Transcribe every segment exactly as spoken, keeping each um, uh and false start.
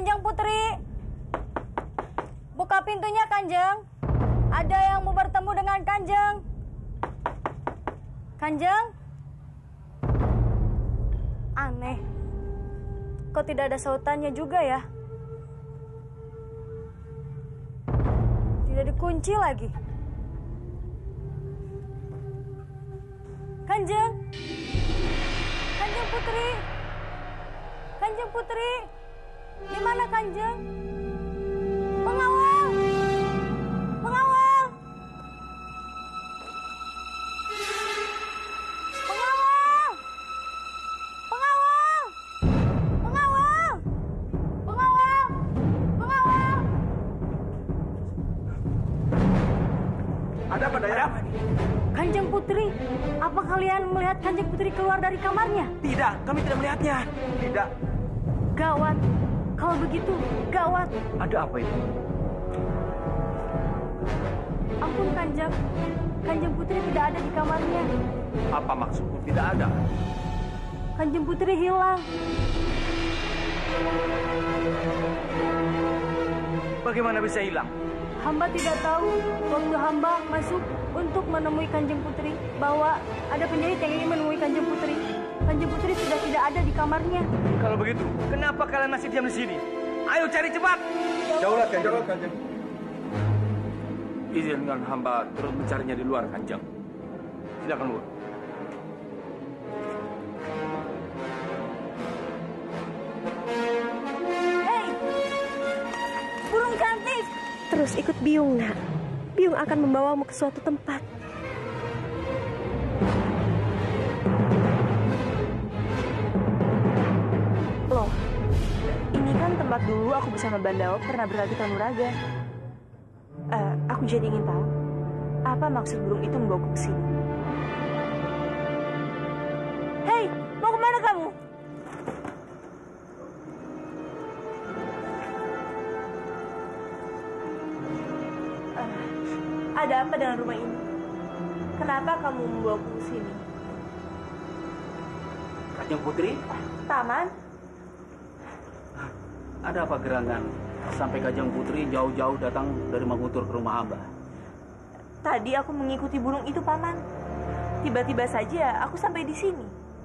Kanjeng Putri, buka pintunya Kanjeng. Ada yang mau bertemu dengan Kanjeng. Kanjeng? Aneh, kok tidak ada sautannya juga ya? Tidak dikunci lagi. Kanjeng? Kanjeng Putri? Kanjeng Putri? Di mana Kanjeng? Pengawal! Pengawal! Pengawal! Pengawal! Pengawal! Pengawal! Pengawal! Ada apa, Daya? Kanjeng Putri, apa kalian melihat Kanjeng Putri keluar dari kamarnya? Tidak, kami tidak melihatnya. Tidak. Gawat. Kalau begitu, gawat. Ada apa itu? Ampun Kanjeng, Kanjeng Putri tidak ada di kamarnya. Apa maksudmu tidak ada? Kanjeng Putri hilang. Bagaimana bisa hilang? Hamba tidak tahu. Waktu hamba masuk untuk menemui Kanjeng Putri, bahwa ada penjahit yang ingin menemui Kanjeng Putri. Kanjeng Putri sudah tidak ada di kamarnya. Kalau begitu, kenapa kalian masih diam di sini? Ayo cari cepat. Jauhlah, Kanjeng. Jauhlah, Kanjeng. Izinkan hamba terus mencarinya di luar, Kanjeng. Silakan, Lur. Hei, burung cantik. Terus ikut Biung, nak. Biung akan membawamu ke suatu tempat. Loh, ini kan tempat dulu aku bersama Bandao pernah berlatih kanuragan. Uh, aku jadi ingin tahu, apa maksud burung itu membawaku ke sini? Hei, mau kemana kamu? Uh, ada apa dengan rumah ini? Kenapa kamu membawaku ke sini? Kanjeng Putri? Paman? Ada apa gerangan sampai Kanjeng Putri jauh-jauh datang dari Manguntur ke rumah hamba? Tadi aku mengikuti burung itu, Paman. Tiba-tiba saja aku sampai di sini.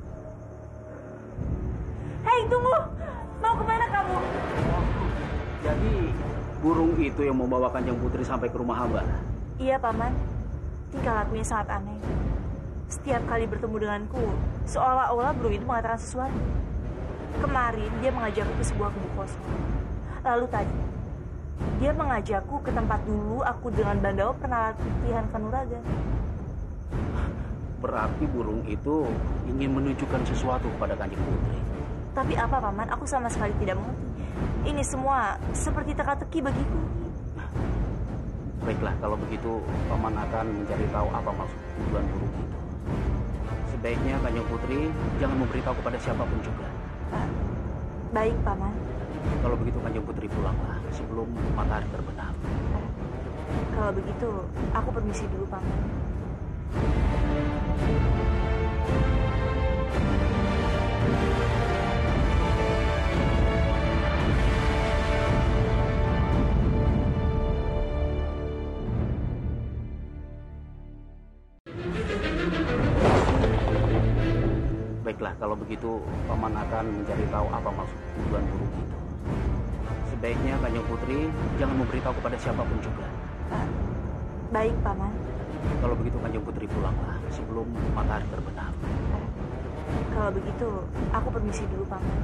Hei, tunggu! Mau kemana kamu? Jadi burung itu yang membawa Kanjeng Putri sampai ke rumah hamba? Iya, Paman. Tingkah lakunya sangat aneh. Setiap kali bertemu denganku, seolah-olah burung itu mengatakan sesuatu. Kemarin dia mengajakku ke sebuah kubu kosong. Lalu tadi, dia mengajakku ke tempat dulu aku dengan Bandao pernah latihan kanuragan. Berarti burung itu ingin menunjukkan sesuatu kepada Kanjeng Putri. Tapi apa, Paman? Aku sama sekali tidak mengerti. Ini semua seperti teka-teki bagiku. Baiklah, kalau begitu Paman akan mencari tahu apa maksud tujuan burung itu. Sebaiknya Kanjeng Putri jangan memberitahu kepada siapapun juga. Uh, baik, Paman. Kalau begitu Kanjeng Putri pulanglah sebelum matahari terbenam. Uh, kalau begitu, aku permisi dulu, Paman. Baiklah, kalau begitu Paman akan mencari tahu apa maksud tujuan burung itu. Sebaiknya Kanjeng Putri jangan memberitahu kepada siapapun juga. Uh, baik, Paman. Kalau begitu Kanjeng Putri pulanglah sebelum matahari terbenam. Uh, kalau begitu, aku permisi dulu, Paman.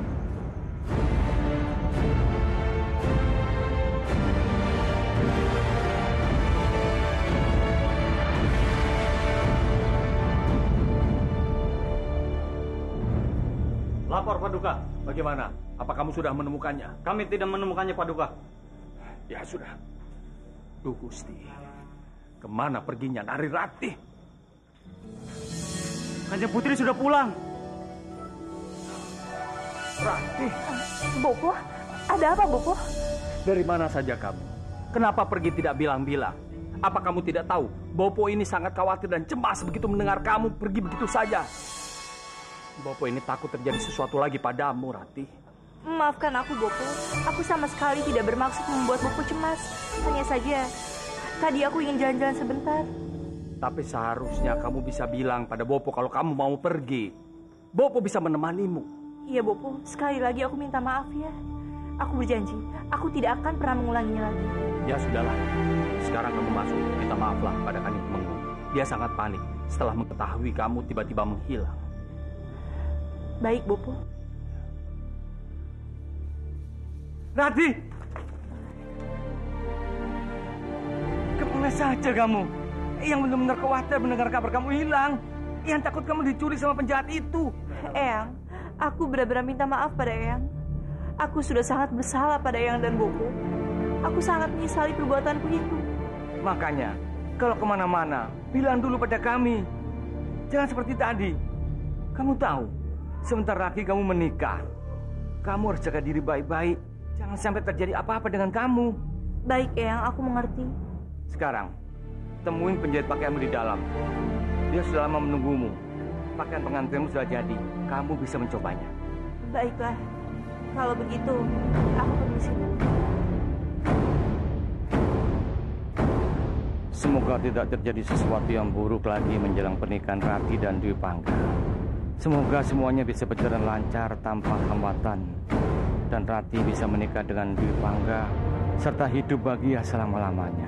Lapor Paduka, bagaimana? Apa kamu sudah menemukannya? Kami tidak menemukannya, Paduka. Ya sudah. Duh Gusti, kemana perginya Nari Ratih? Kanjeng Putri sudah pulang. Ratih? Bopo, ada apa, Bopo? Dari mana saja kamu? Kenapa pergi tidak bilang-bilang? Apa kamu tidak tahu? Bopo ini sangat khawatir dan cemas begitu mendengar kamu pergi begitu saja. Bopo ini takut terjadi sesuatu lagi padamu, Ratih. Maafkan aku, Bopo. Aku sama sekali tidak bermaksud membuat Bopo cemas. Hanya saja, tadi aku ingin jalan-jalan sebentar. Tapi seharusnya kamu bisa bilang pada Bopo kalau kamu mau pergi. Bopo bisa menemanimu. Iya, Bopo. Sekali lagi aku minta maaf ya. Aku berjanji, aku tidak akan pernah mengulanginya lagi. Ya sudahlah. Sekarang kamu masuk. Minta maaflah pada Kanjeng Temenggu. Dia sangat panik setelah mengetahui kamu tiba-tiba menghilang. Baik, Bopo. Rati! Kemana saja kamu? Yang benar-benar khawatir mendengar kabar kamu hilang. Yang takut kamu diculik sama penjahat itu. Eyang, aku benar-benar minta maaf pada Eyang. Aku sudah sangat bersalah pada Eyang dan Bopo. Aku sangat menyesali perbuatanku itu. Makanya, kalau kemana-mana, bilang dulu pada kami. Jangan seperti tadi. Kamu tahu, sebentar lagi kamu menikah. Kamu harus jaga diri baik-baik. Jangan sampai terjadi apa-apa dengan kamu. Baik, Eyang, aku mengerti. Sekarang, temuin penjahit pakaianmu di dalam. Dia sudah lama menunggumu. Pakaian pengantinmu sudah jadi. Kamu bisa mencobanya. Baiklah. Kalau begitu, aku permisi dulu. Semoga tidak terjadi sesuatu yang buruk lagi menjelang pernikahan Rati dan Dwi Pangga. Semoga semuanya bisa berjalan lancar tanpa hambatan. Dan Rati bisa menikah dengan Dwi Pangga serta hidup bahagia selama-lamanya.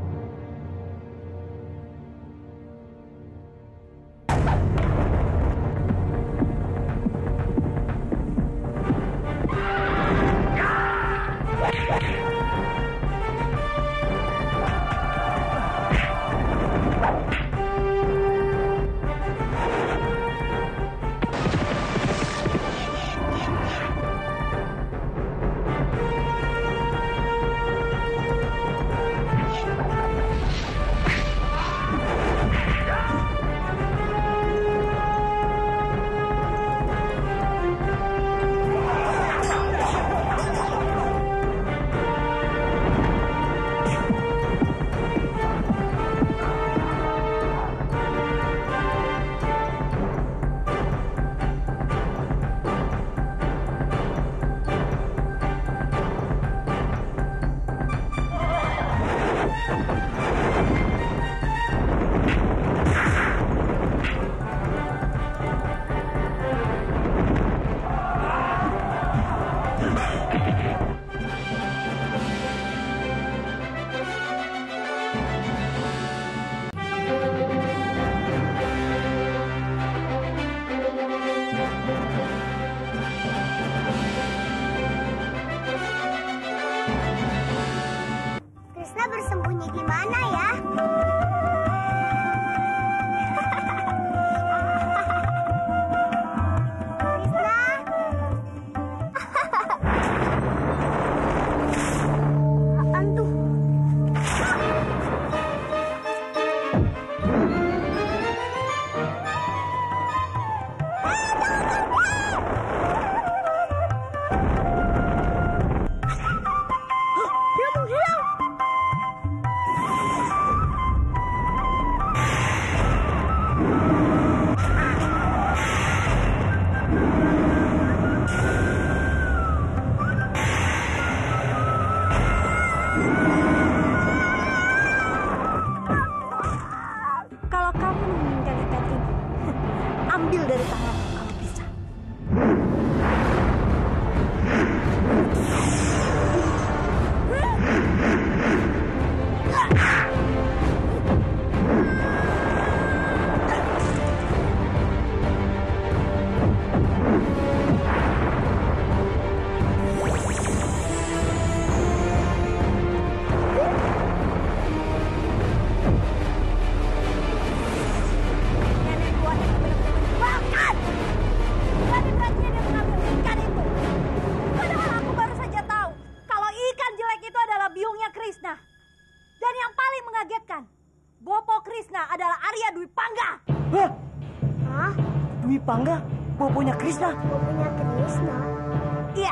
Dwi Pangga, bobonya Krishna. Bobonya Krishna? Iya.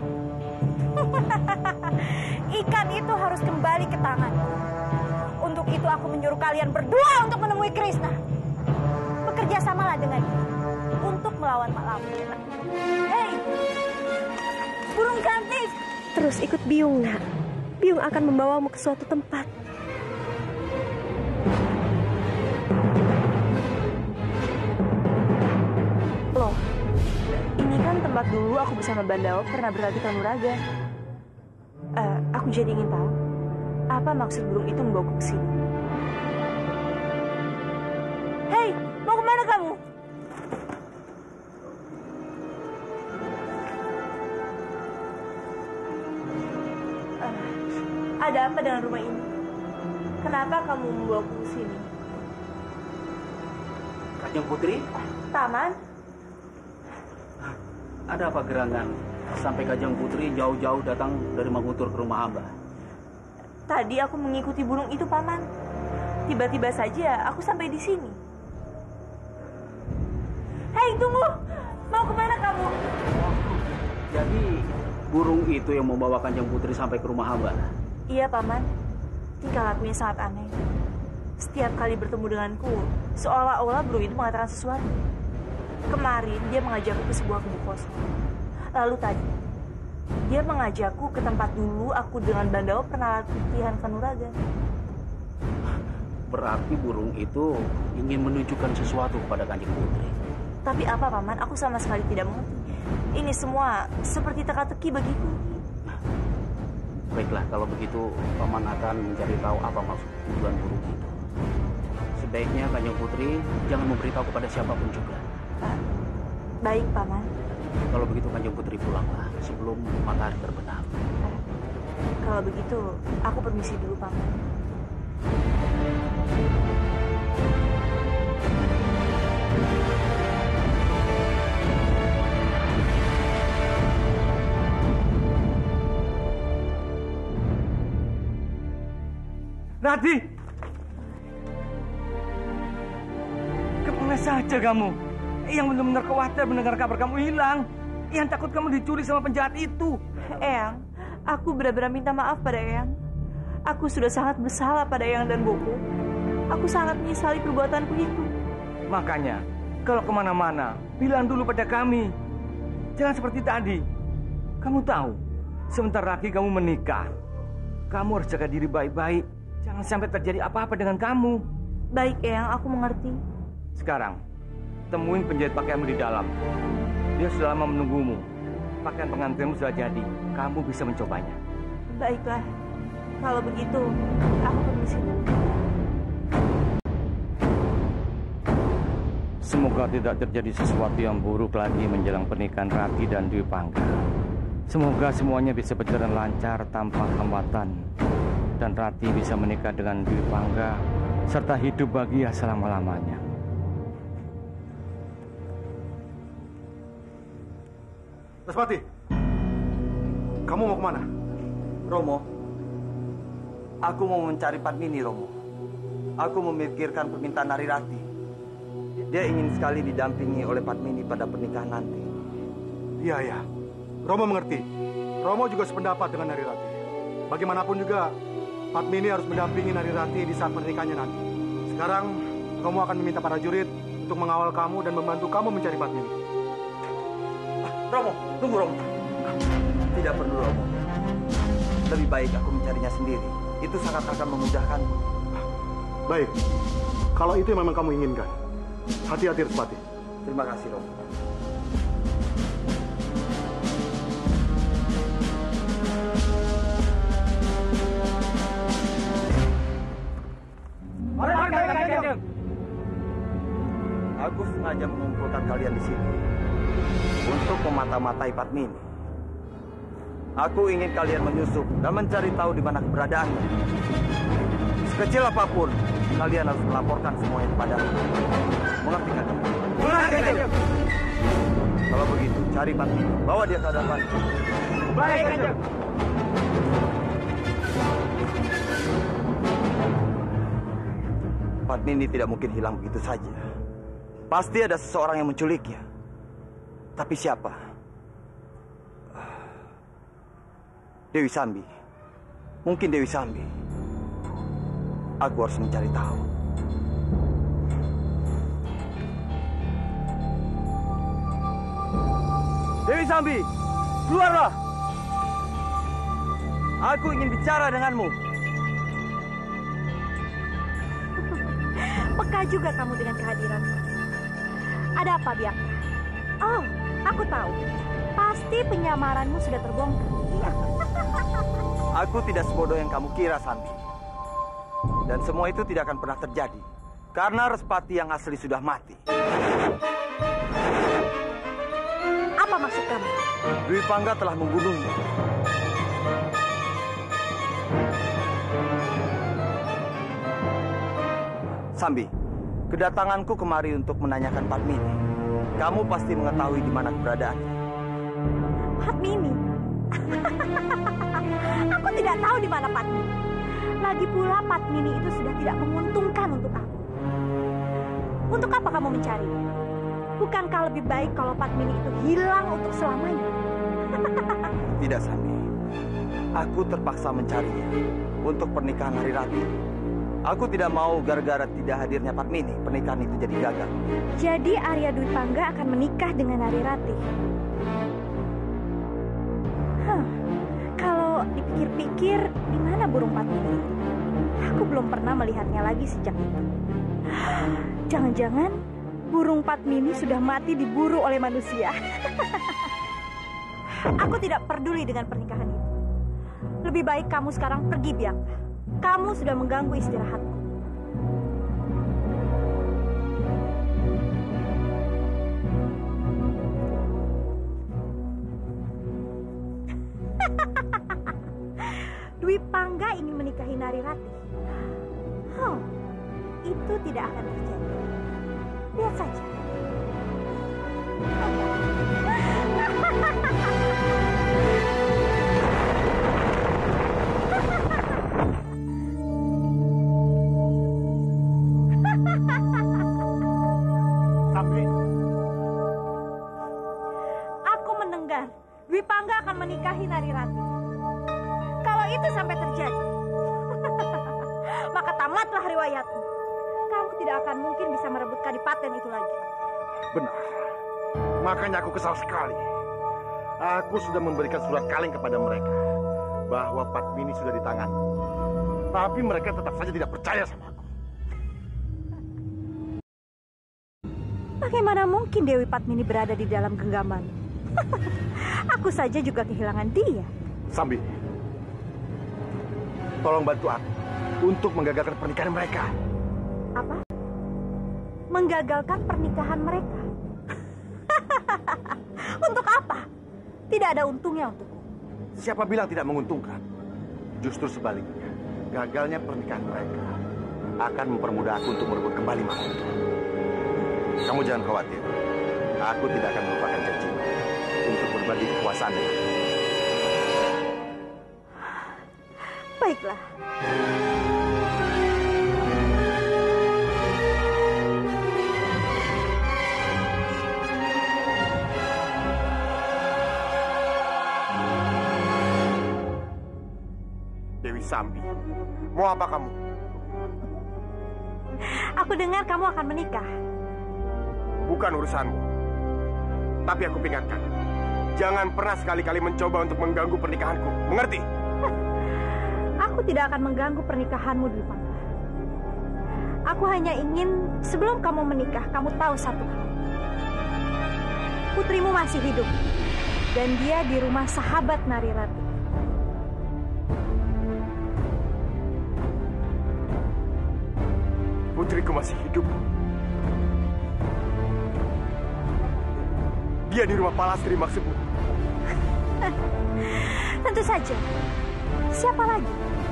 Ikan itu harus kembali ke tangan. Untuk itu aku menyuruh kalian berdua untuk menemui Krishna. Bekerja samalah dengan dia untuk melawan Mak Lampir. Hei, Burung cantik. Terus ikut Biung, nak. Biung akan membawamu ke suatu tempat. Loh, ini kan tempat dulu aku bersama Bandao pernah berlatih kanuragan. Uh, aku jadi ingin tahu, apa maksud burung itu membawaku ke sini? Hei, mau kemana kamu? Uh, ada apa dengan rumah ini? Kenapa kamu membawaku ke sini? Kanjeng Putri, Taman? ada apa gerangan sampai Kanjeng Putri jauh-jauh datang dari Manguntur ke rumah hamba? Tadi aku mengikuti burung itu, Paman. Tiba-tiba saja aku sampai di sini. Hei, tunggu! Mau kemana kamu? Jadi burung itu yang membawa Kanjeng Putri sampai ke rumah hamba? Iya, Paman. Tingkah lakunya sangat aneh. Setiap kali bertemu denganku, seolah-olah burung itu mengatakan sesuatu. Kemarin dia mengajakku ke sebuah kubu kosong. Lalu tadi, dia mengajakku ke tempat dulu aku dengan Bandao pernah latihan kanuragan. Berarti burung itu ingin menunjukkan sesuatu kepada Kanjeng Putri. Tapi apa, Paman? Aku sama sekali tidak mengerti. Ini semua seperti teka-teki bagiku. Baiklah, kalau begitu Paman akan mencari tahu apa maksud tujuan burung itu. Sebaiknya Kanjeng Putri jangan memberitahu kepada siapapun juga. Uh, baik, Paman. Kalau begitu Kanjeng Putri pulanglah sebelum matahari terbenam. Uh, kalau begitu, aku permisi dulu, Paman. Rati! Kemana saja kamu? Yang benar-benar khawatir mendengar kabar kamu hilang. Yang takut kamu dicuri sama penjahat itu. Eyang, aku benar-benar minta maaf pada Eyang. Aku sudah sangat bersalah pada Eyang dan Bopo. Aku sangat menyesali perbuatanku itu. Makanya, kalau kemana-mana, bilang dulu pada kami. Jangan seperti tadi. Kamu tahu, sebentar lagi kamu menikah. Kamu harus jaga diri baik-baik. Jangan sampai terjadi apa-apa dengan kamu. Baik, Eyang, aku mengerti. Sekarang, temuin penjahit pakaianmu di dalam. Dia sudah lama menunggumu. Pakaian pengantinmu sudah jadi. Kamu bisa mencobanya. Baiklah. Kalau begitu, aku permisi. Semoga tidak terjadi sesuatu yang buruk lagi menjelang pernikahan Rati dan Dwi Pangga. Semoga semuanya bisa berjalan lancar tanpa hambatan. Dan Rati bisa menikah dengan Dwi Pangga serta hidup bahagia selama-lamanya. Respati, kamu mau kemana? Romo, aku mau mencari Padmini, Romo. Aku memikirkan permintaan Nari Rati. Dia ingin sekali didampingi oleh Padmini pada pernikahan nanti. Iya, ya. Romo mengerti. Romo juga sependapat dengan Nari Rati. Bagaimanapun juga, Padmini harus mendampingi Nari Rati di saat pernikahannya nanti. Sekarang, Romo akan meminta para jurid untuk mengawal kamu dan membantu kamu mencari Padmini. Romo, tunggu Romo. Tidak perlu, Romo. Lebih baik aku mencarinya sendiri. Itu sangat akan memudahkanku. Baik, kalau itu yang memang kamu inginkan. Hati-hati, Respati. Terima kasih, Romo. Aku sengaja mengumpulkan kalian di sini untuk memata-matai Padmini. Aku ingin kalian menyusup dan mencari tahu di mana keberadaannya. Sekecil apapun, kalian harus melaporkan semuanya kepadaku. Mengerti kan? Mengerti kan? Kalau begitu, cari Padmini, bawa dia ke hadapan. Baik, Kanjeng. Padmini tidak mungkin hilang begitu saja. Pasti ada seseorang yang menculiknya. Tapi siapa? Dewi Sambi. Mungkin Dewi Sambi. Aku harus mencari tahu. Dewi Sambi, keluarlah! Aku ingin bicara denganmu. Peka juga kamu dengan kehadiranku. Ada apa, Biak? Oh, aku tahu. Pasti penyamaranmu sudah terbongkar. Aku tidak sebodoh yang kamu kira, Sambi. Dan semua itu tidak akan pernah terjadi. Karena Respati yang asli sudah mati. Apa maksud kamu? Dwi Pangga telah membunuhnya. Sambi, kedatanganku kemari untuk menanyakan Padmini. Kamu pasti mengetahui di mana keberadaannya. Padmini? Aku tidak tahu di mana Padmini. Lagi pula Padmini itu sudah tidak menguntungkan untuk aku. Untuk apa kamu mencarinya? Bukankah lebih baik kalau Padmini itu hilang untuk selamanya? Tidak, Sambi. Aku terpaksa mencarinya untuk pernikahan Hari Rati. Aku tidak mau gara-gara tidak hadirnya Padmini, pernikahan itu jadi gagal. Jadi Arya Dwi Pangga akan menikah dengan Hari Rati? Huh. Kalau dipikir-pikir, di mana burung Padmini? Aku belum pernah melihatnya lagi sejak itu. Jangan-jangan burung Padmini sudah mati diburu oleh manusia. Aku tidak peduli dengan pernikahan itu. Lebih baik kamu sekarang pergi, Bianca. Kamu sudah mengganggu istirahatmu. Dwi Pangga ingin menikahi Nari Rati. Oh, itu tidak akan terjadi. Lihat saja. Sambi. Aku mendengar Dwi Pangga akan menikahi Nari Rati. Kalau itu sampai terjadi, maka tamatlah riwayatmu. Kamu tidak akan mungkin bisa merebut kadipaten itu lagi. Benar. Makanya aku kesal sekali. Aku sudah memberikan surat kaleng kepada mereka bahwa Padmini sudah di tangan. Tapi mereka tetap saja tidak percaya sama aku. Bagaimana mungkin Dewi Padmini berada di dalam genggaman? Aku saja juga kehilangan dia. Sambi, tolong bantu aku untuk menggagalkan pernikahan mereka. Apa? Menggagalkan pernikahan mereka? Untuk apa? Tidak ada untungnya untukku. Siapa bilang tidak menguntungkan? Justru sebaliknya, gagalnya pernikahan mereka akan mempermudah aku untuk merebut kembali Mahkota. Kamu jangan khawatir. Aku tidak akan melupakan janji untuk berbagi kekuasaan denganmu. Baiklah. Dewi Sambi, mau apa kamu? Aku dengar kamu akan menikah. Bukan urusanmu. Tapi aku peringatkan, jangan pernah sekali-kali mencoba untuk mengganggu pernikahanku. Mengerti? Aku tidak akan mengganggu pernikahanmu, Dwi Pangga. Aku hanya ingin sebelum kamu menikah, kamu tahu satu hal. Putrimu masih hidup. Dan dia di rumah sahabat Nari Rati. Putriku masih hidup. Dia di rumah Palastri maksudmu? Tentu saja. Siapa lagi?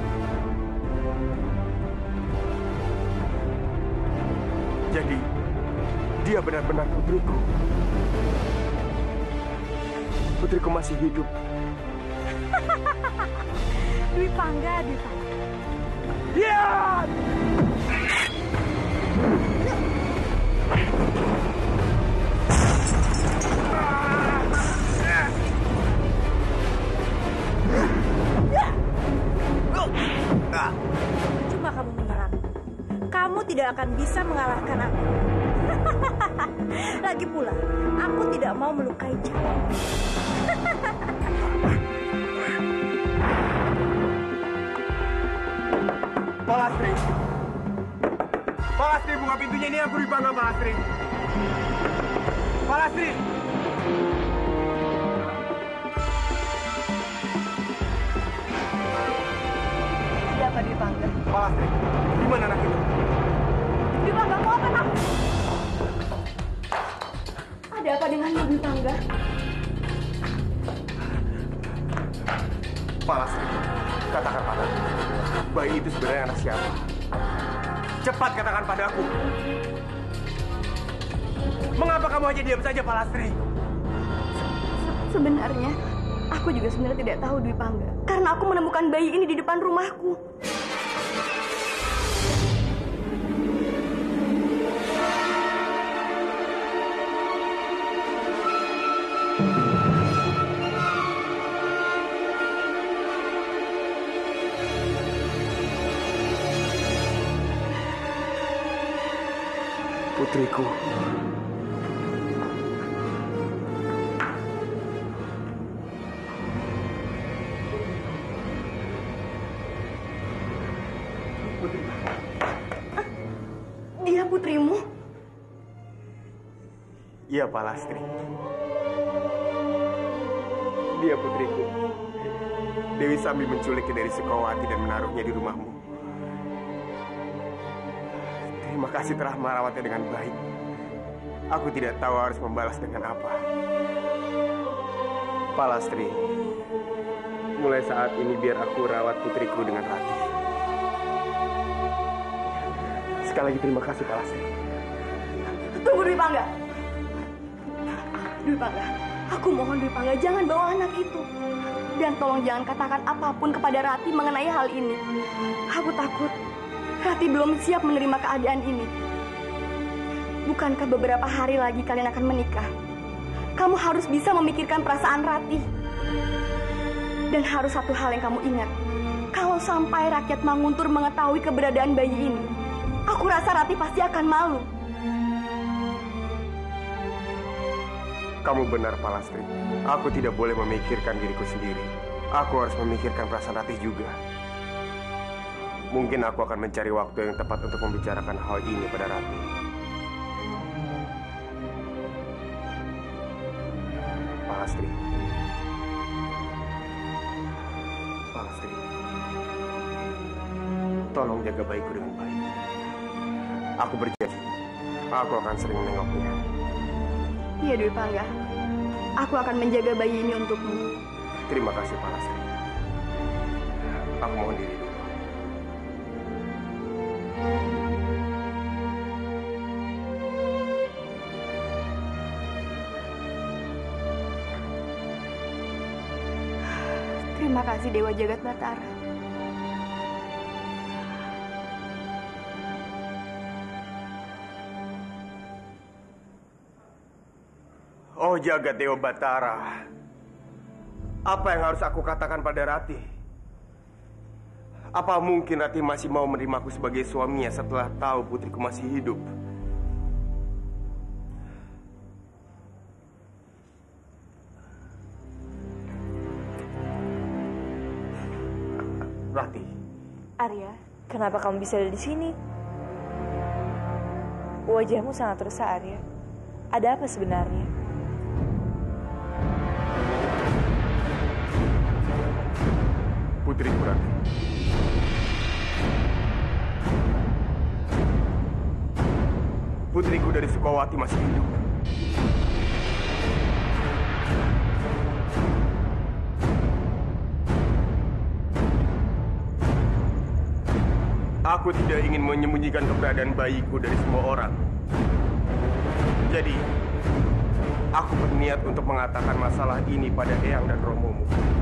Jadi, dia benar-benar putriku. Putriku masih hidup. Dwi Pangga, Dwi Pangga. Ya! Cuma kamu menyerang. Kamu tidak akan bisa mengalahkan aku. Lagi pula, aku tidak mau melukai Jawa. Pak Lastri. Pak Lastri, buka pintunya, ini aku Dwi Pangga, Pak Lastri. Pak Lastri. Ada apa Dwi Pangga? Pak Lastri, di mana anak itu? Dwi Pangga, mau apa kamu? Ada apa denganmu Dwi Pangga? Pak Lastri, katakan padaku, bayi itu sebenarnya anak siapa? Cepat katakan padaku. Mengapa kamu hanya diam saja, Pak Lastri? Sebenarnya, aku juga sebenarnya tidak tahu Dwi Pangga. Karena aku menemukan bayi ini di depan rumahku. Putriku. Dia putrimu? Iya, Pak Lastri. Dia putriku. Dewi Sambi menculiknya dari Sukawati dan menaruhnya di rumahmu. Terima kasih telah merawatnya dengan baik. Aku tidak tahu harus membalas dengan apa. Pak Lastri, mulai saat ini biar aku rawat putriku dengan Rati. Sekali lagi terima kasih, Pak Lastri. Tunggu Dwi Pangga. Dwi Pangga, aku mohon Dwi Pangga jangan bawa anak itu. Dan tolong jangan katakan apapun kepada Rati mengenai hal ini. Aku takut Rati belum siap menerima keadaan ini. Bukankah beberapa hari lagi kalian akan menikah? Kamu harus bisa memikirkan perasaan Rati. Dan harus satu hal yang kamu ingat. Kalau sampai rakyat Manguntur mengetahui keberadaan bayi ini, aku rasa Rati pasti akan malu. Kamu benar, Pak Lastri. Aku tidak boleh memikirkan diriku sendiri. Aku harus memikirkan perasaan Rati juga. Mungkin aku akan mencari waktu yang tepat untuk membicarakan hal ini pada Rati. Pak Lastri. Pak Lastri. Tolong jaga bayiku dengan baik. Aku berjanji, aku akan sering menengoknya. Iya, Dwi Pangga. Aku akan menjaga bayi ini untukmu. Terima kasih, Pak Lastri. Aku mohon diri dulu. Terima kasih Dewa Jagat Batara. Oh Jagat Dewa Batara, apa yang harus aku katakan pada Rati? Apa mungkin Rati masih mau menerimaku sebagai suaminya setelah tahu putriku masih hidup? Rati. Arya, kenapa kamu bisa ada di sini? Wajahmu sangat resah, Arya. Ada apa sebenarnya? Putriku Rati. Putriku dari Sukawati masih hidup. Aku tidak ingin menyembunyikan keberadaan bayiku dari semua orang. Jadi, aku berniat untuk mengatakan masalah ini pada Eyang dan Romomu.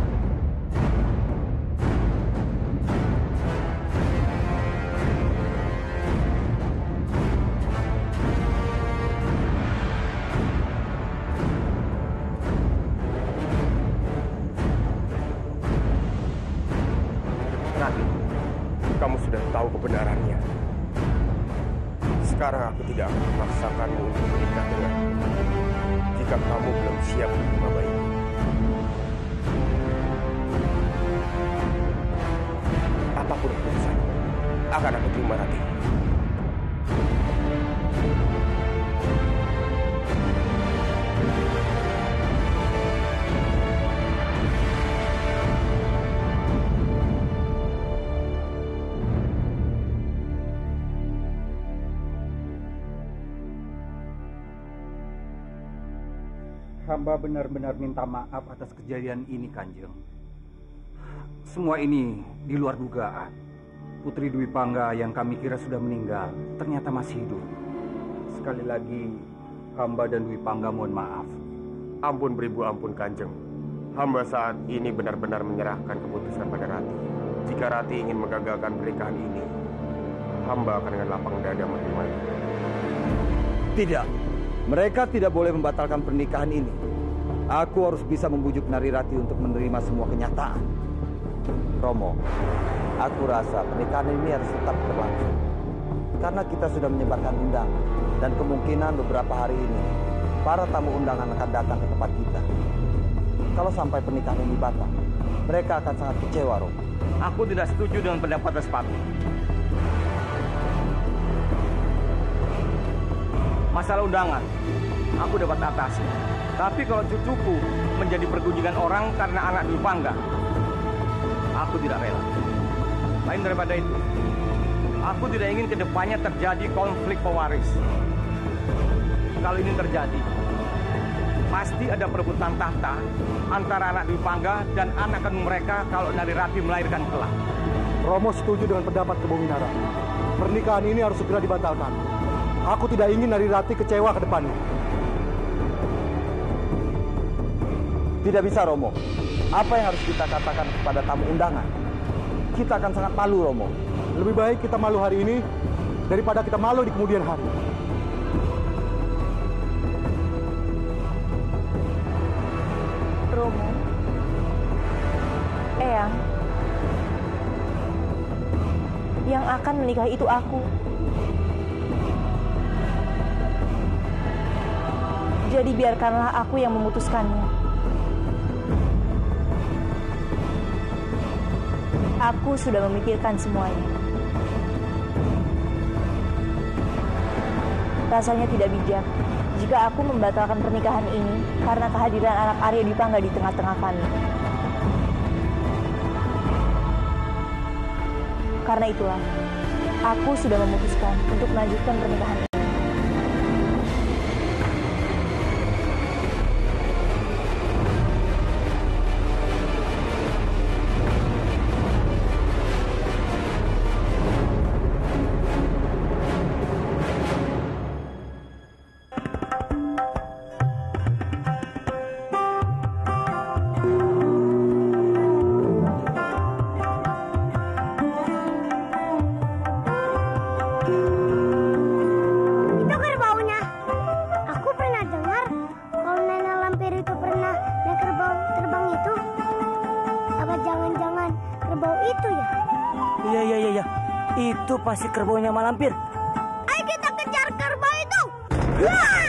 Kamu sudah tahu kebenarannya. Sekarang aku tidak akan memaksakanmu untuk menikah denganku jika kamu belum siap menerima bayi. Apapun keputusan, akan aku terima Rati. Hamba benar-benar minta maaf atas kejadian ini, Kanjeng. Semua ini di luar dugaan. Putri Dwi Pangga yang kami kira sudah meninggal ternyata masih hidup. Sekali lagi, hamba dan Dwi Pangga mohon maaf. Ampun beribu ampun, Kanjeng. Hamba saat ini benar-benar menyerahkan keputusan pada Rati. Jika Rati ingin menggagalkan pernikahan ini, hamba akan dengan lapang dada menerimanya. Tidak. Mereka tidak boleh membatalkan pernikahan ini. Aku harus bisa membujuk Nari Rati untuk menerima semua kenyataan. Romo, aku rasa pernikahan ini harus tetap berlangsung. Karena kita sudah menyebarkan undangan. Dan kemungkinan beberapa hari ini, para tamu undangan akan datang ke tempat kita. Kalau sampai pernikahan ini batal, mereka akan sangat kecewa, Romo. Aku tidak setuju dengan pendapat Respati. Masalah undangan, aku dapat atasi. Tapi kalau cucuku menjadi pergunjingan orang karena anak Dwi Pangga, aku tidak rela. Lain daripada itu, aku tidak ingin kedepannya terjadi konflik pewaris. Kalau ini terjadi, pasti ada perebutan tahta antara anak Dwi Pangga dan anak kandung mereka kalau Nari Rati melahirkan kelak. Romo setuju dengan pendapat Kebo Minara. Pernikahan ini harus segera dibatalkan. Aku tidak ingin Nari Rati kecewa ke depannya. Tidak bisa, Romo. Apa yang harus kita katakan kepada tamu undangan? Kita akan sangat malu, Romo. Lebih baik kita malu hari ini daripada kita malu di kemudian hari. Romo, Eyang, yang akan menikah itu aku. Jadi biarkanlah aku yang memutuskannya. Aku sudah memikirkan semuanya. Rasanya tidak bijak jika aku membatalkan pernikahan ini karena kehadiran anak Arya Dwi Pangga di tengah-tengah kami. Karena itulah, aku sudah memutuskan untuk melanjutkan pernikahan ini. Itu pasti kerbaunya Malampir. Ayo kita kejar kerbau itu. Wah!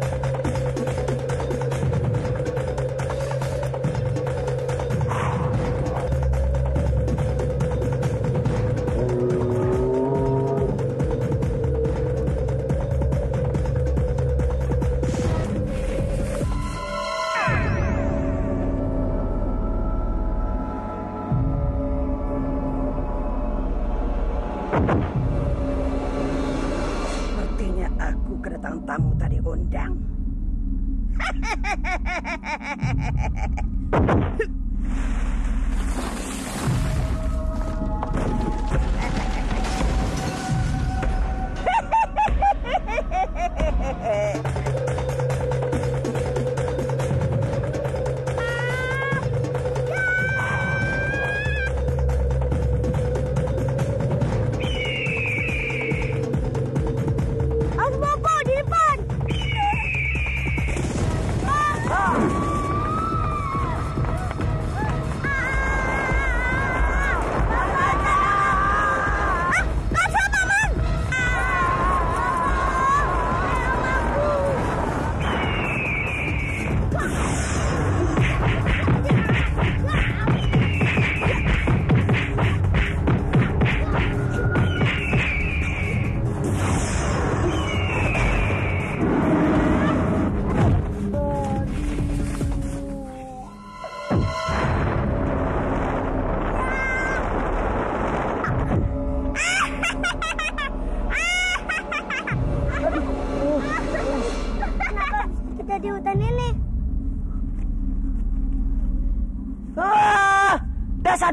Sepertinya aku kedatangan tamu tadi undang.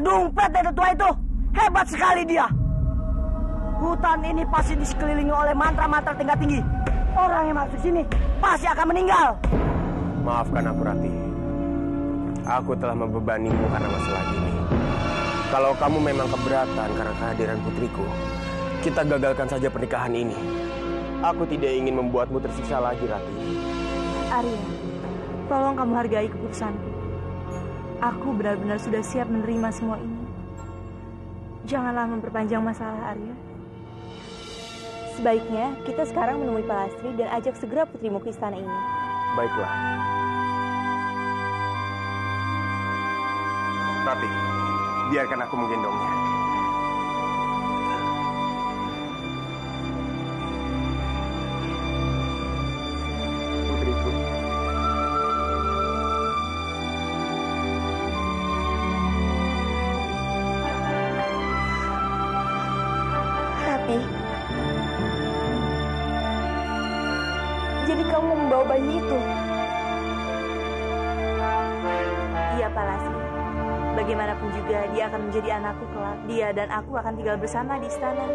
dompet dari tua itu. Hebat sekali dia. Hutan ini pasti disekelilingi oleh mantra-mantra tingkat tinggi. Orang yang masuk sini pasti akan meninggal. Maafkan aku, Rati. Aku telah membebanimu karena masalah ini. Kalau kamu memang keberatan karena kehadiran putriku, kita gagalkan saja pernikahan ini. Aku tidak ingin membuatmu tersiksa lagi, Rati. Arya, tolong kamu hargai keputusanku. Aku benar-benar sudah siap menerima semua ini. Janganlah memperpanjang masalah, Arya. Sebaiknya kita sekarang menemui Pak Lastri dan ajak segera putrimu ke istana ini. Baiklah. Rati, biarkan aku menggendongnya. Putriku. Rati. Jadi kamu membawa bayi itu? Iya, Pak Lastri. Bagaimanapun juga dia akan menjadi anakku kelak. Dia dan aku akan tinggal bersama di istana.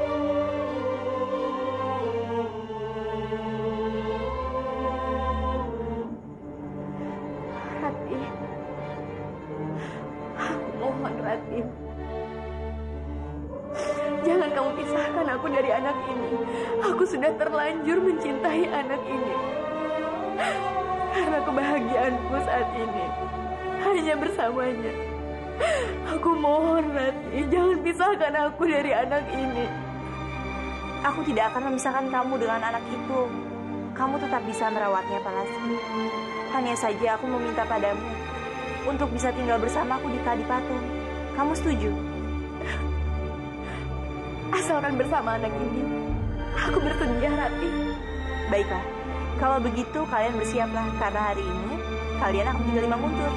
Rati. Aku mohon, Rati. Jangan kamu pisahkan aku dari anak ini. Aku sudah terlanjur mencintai anak ini. Karena kebahagiaanku saat ini hanya bersamanya. Aku mohon, Rati, jangan pisahkan aku dari anak ini. Aku tidak akan memisahkan kamu dengan anak itu. Kamu tetap bisa merawatnya, Pak Lastri. Hanya saja aku meminta padamu untuk bisa tinggal bersamaku di Kadipaten. Kamu setuju? Asalkan bersama anak ini, aku bersedia, Rati. Baiklah, kalau begitu kalian bersiaplah karena hari ini kalian akan tinggal di Manguntur.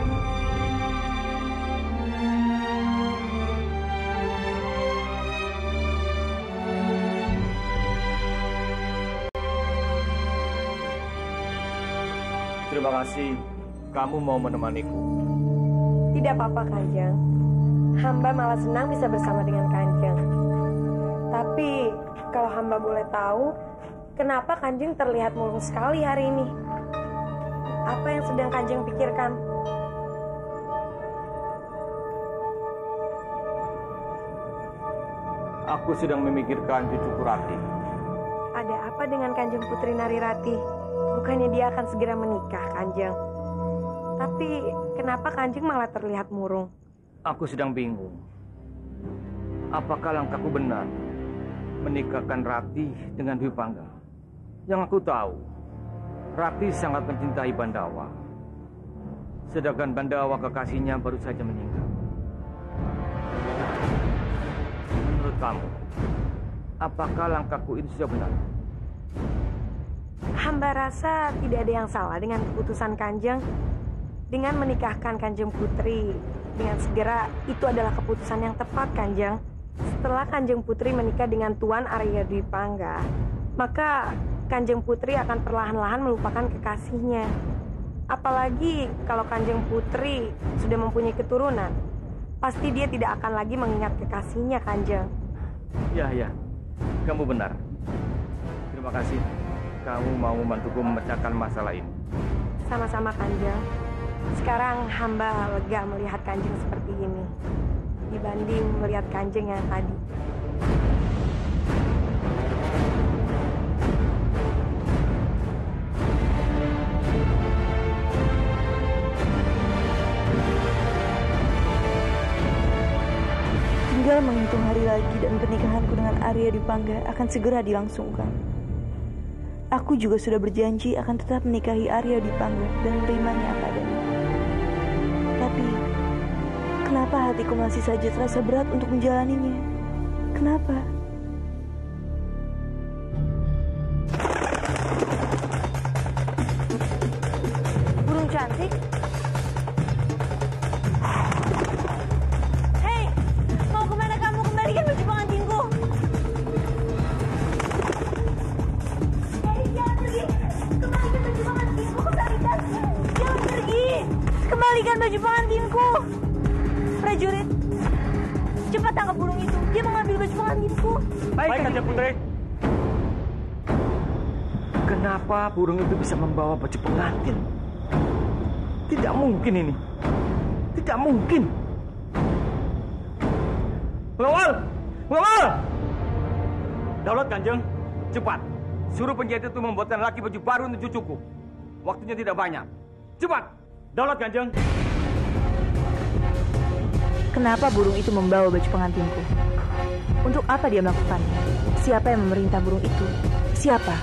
Terima kasih, kamu mau menemaniku. Tidak apa-apa, Kanjeng. Hamba malah senang bisa bersama dengan Kanjeng. Tapi, kalau hamba boleh tahu, kenapa Kanjeng terlihat murung sekali hari ini? Apa yang sedang Kanjeng pikirkan? Aku sedang memikirkan cucuku Rati. Ada apa dengan Kanjeng Putri Narirati? Bukannya dia akan segera menikah, Kanjeng. Tapi, kenapa Kanjeng malah terlihat murung? Aku sedang bingung. Apakah langkahku benar menikahkan Rati dengan Dwi Pangga? Yang aku tahu, Rati sangat mencintai Bandawa. Sedangkan Bandawa kekasihnya baru saja meninggal. Menurut kamu, apakah langkahku ini sudah benar? Hamba rasa tidak ada yang salah dengan keputusan Kanjeng. Dengan menikahkan Kanjeng Putri dengan segera, itu adalah keputusan yang tepat, Kanjeng. Setelah Kanjeng Putri menikah dengan Tuan Arya Dwi Pangga, maka Kanjeng Putri akan perlahan-lahan melupakan kekasihnya. Apalagi kalau Kanjeng Putri sudah mempunyai keturunan, pasti dia tidak akan lagi mengingat kekasihnya, Kanjeng. Ya, ya, kamu benar. Terima kasih. Kamu mau membantuku memecahkan masalah ini. Sama-sama, Kanjeng. Sekarang hamba lega melihat Kanjeng seperti ini dibanding melihat Kanjeng yang tadi. Tinggal menghitung hari lagi dan pernikahanku dengan Arya Dwi Pangga akan segera dilangsungkan. Aku juga sudah berjanji akan tetap menikahi Arya Dwi Pangga dan menerimanya apa adanya. Tapi, kenapa hatiku masih saja terasa berat untuk menjalaninya? Kenapa? Burung cantik? Hei, mau kemana kamu? Kembalikan baju pengantinku. Hei, jangan pergi. Kembalikan baju pengantinku, kembalikan. Jangan pergi. Kembalikan baju pengantinku. Prajurit, pengantinku. Baik, Kanjeng Putri. Kenapa burung itu bisa membawa baju pengantin? Tidak mungkin ini. Tidak mungkin. Pengawal! Pengawal! Daulat Kanjeng, cepat. Suruh penjahit itu membuatkan laki baju baru untuk cucuku. Waktunya tidak banyak. Cepat! Daulat Kanjeng. Kenapa burung itu membawa baju pengantinku? Untuk apa dia melakukannya? Siapa yang memerintah burung itu? Siapa?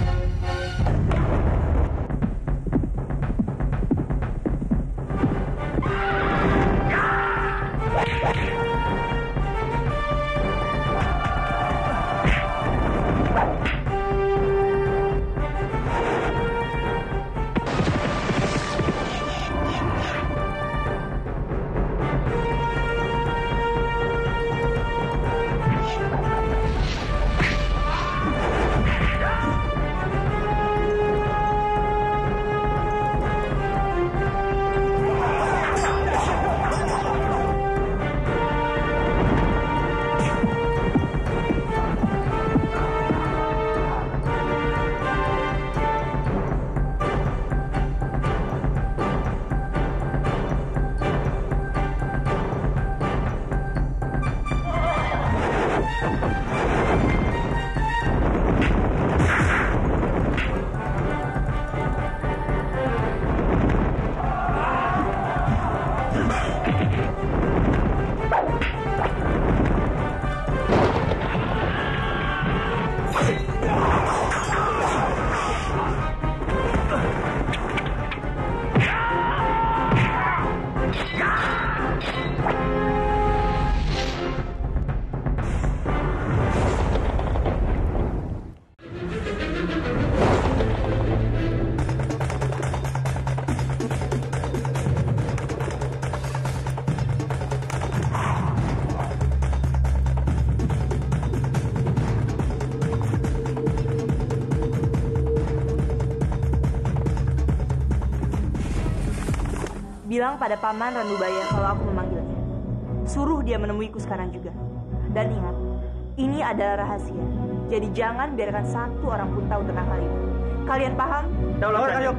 Bilang pada Paman Ranubaya kalau aku memanggilnya. Suruh dia menemuiku sekarang juga. Dan ingat, ini adalah rahasia. Jadi jangan biarkan satu orang pun tahu tentang hal ini. Kalian paham? Daulat Kanjeng.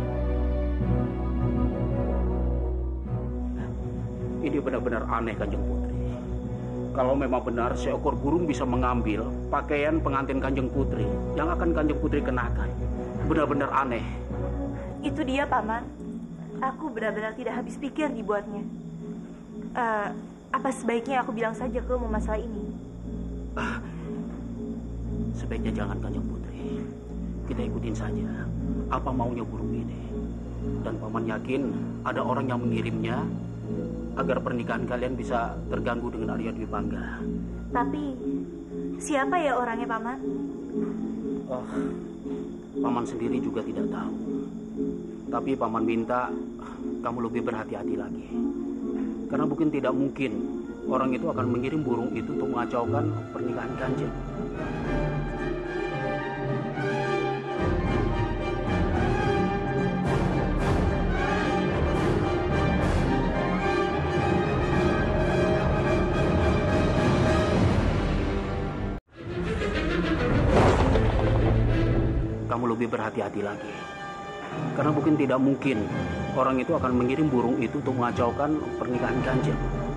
Ini benar-benar aneh, Kanjeng Putri. Kalau memang benar seekor burung bisa mengambil pakaian pengantin Kanjeng Putri yang akan Kanjeng Putri kenakan, benar-benar aneh. Itu dia, Paman. Aku benar-benar tidak habis pikir dibuatnya. Uh, apa sebaiknya aku bilang saja ke mau masalah ini? Uh, sebaiknya jangan, Kanjeng Putri. Kita ikutin saja apa maunya burung ini. Dan Paman yakin ada orang yang mengirimnya agar pernikahan kalian bisa terganggu dengan Arya Dwi Pangga. Tapi siapa ya orangnya, Paman? Oh, Paman sendiri juga tidak tahu. Tapi Paman minta kamu lebih berhati-hati lagi. Karena mungkin tidak mungkin orang itu akan mengirim burung itu untuk mengacaukan pernikahan Kanjeng. Kamu lebih berhati-hati lagi. Karena mungkin tidak mungkin orang itu akan mengirim burung itu untuk mengacaukan pernikahan Kanjeng.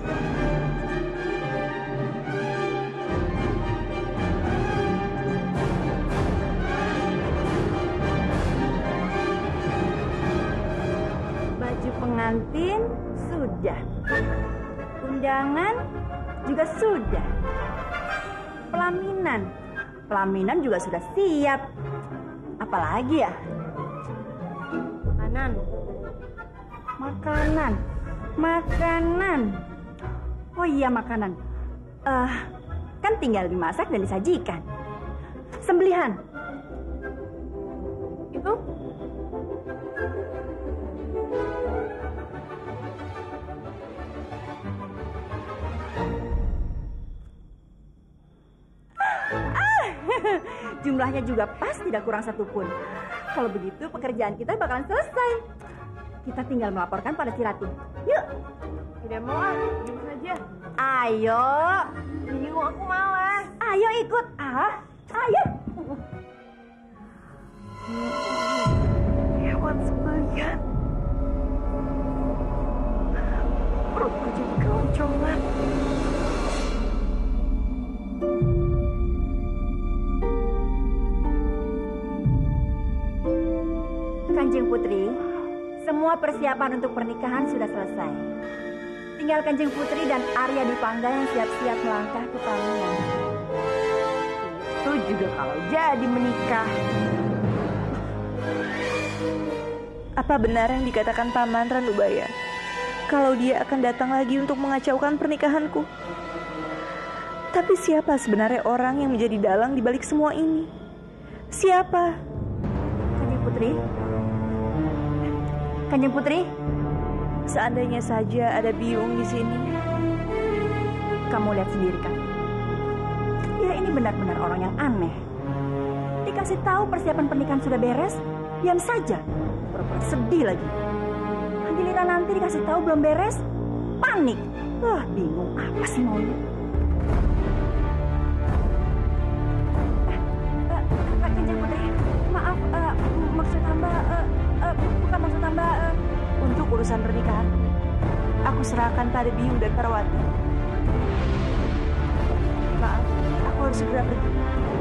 Baju pengantin sudah. Undangan juga sudah. Pelaminan. Pelaminan juga sudah siap. Apalagi ya? Makanan. Makanan. Makanan. Oh iya, makanan. Eh, uh, kan tinggal dimasak dan disajikan. Sembelihan. Itu jumlahnya juga pas, tidak kurang satupun. Kalau begitu pekerjaan kita bakalan selesai. Kita tinggal melaporkan pada si Rati. Yuk. Tidak mau, ah. Gimana saja. Ayo. Bingung, aku malas. Ayo ikut. Ah, ayo. Hewan sembelian. Perutku jadi keroncongan. Kanjeng Putri, semua persiapan untuk pernikahan sudah selesai. Tinggal Kanjeng Putri dan Arya Dipangga yang siap-siap melangkah ke pelaminan. Itu juga kalau jadi menikah. Apa benar yang dikatakan Paman Ranubaya? Kalau dia akan datang lagi untuk mengacaukan pernikahanku? Tapi siapa sebenarnya orang yang menjadi dalang di balik semua ini? Siapa? Kanjeng Putri? Kanjeng Putri? Seandainya saja ada Biung di sini. Kamu lihat sendiri kan? Dia ini benar-benar orang yang aneh. Dikasih tahu persiapan pernikahan sudah beres, diam saja. Pura-pura sedih lagi. Giliran nanti dikasih tahu belum beres, panik. Wah, bingung apa sih maunya. Eh, eh, Kanjeng Putri, maaf, eh, maksud hamba, eh, eh, bukan maksud hamba. Eh, Untuk urusan pernikahan, aku serahkan pada Biung dan Parawati. Maaf, aku harus segera pergi.